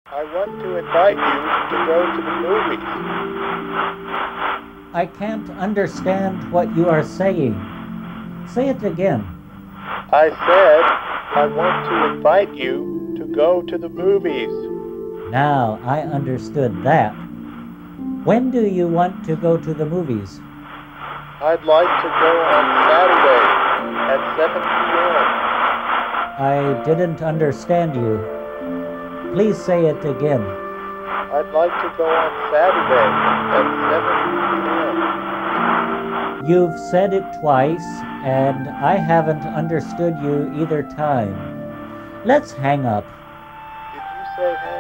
I want to invite you to go to the movies. I can't understand what you are saying. Say it again. I said I want to invite you to go to the movies. Now I understood that. When do you want to go to the movies? I'd like to go on Saturday at 7 p.m. I didn't understand you. Please say it again. I'd like to go on Saturday at 7 p.m. You've said it twice, and I haven't understood you either time. Let's hang up. Did you say hang